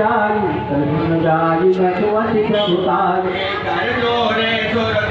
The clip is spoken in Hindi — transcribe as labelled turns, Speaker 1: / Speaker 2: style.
Speaker 1: जाई, धुन जाई नसवती प्रभुताई।
Speaker 2: कर जोरे सुर